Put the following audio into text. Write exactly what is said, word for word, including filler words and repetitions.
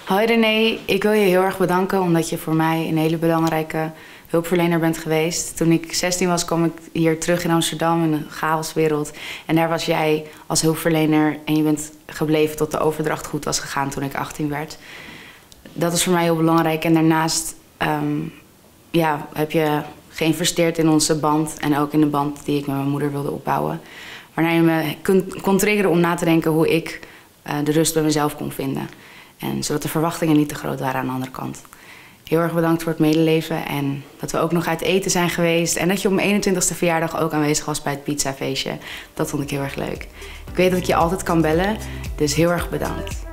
Hoi René, ik wil je heel erg bedanken omdat je voor mij een hele belangrijke hulpverlener bent geweest. Toen ik zestien was kwam ik hier terug in Amsterdam in een chaoswereld. En daar was jij als hulpverlener en je bent gebleven tot de overdracht goed was gegaan toen ik achttien werd. Dat is voor mij heel belangrijk en daarnaast um, ja, heb je geïnvesteerd in onze band en ook in de band die ik met mijn moeder wilde opbouwen. Waarna je me kon, kon triggeren om na te denken hoe ik uh, de rust bij mezelf kon vinden. En zodat de verwachtingen niet te groot waren aan de andere kant. Heel erg bedankt voor het medeleven en dat we ook nog uit eten zijn geweest. En dat je op mijn eenentwintigste verjaardag ook aanwezig was bij het pizzafeestje. Dat vond ik heel erg leuk. Ik weet dat ik je altijd kan bellen, dus heel erg bedankt.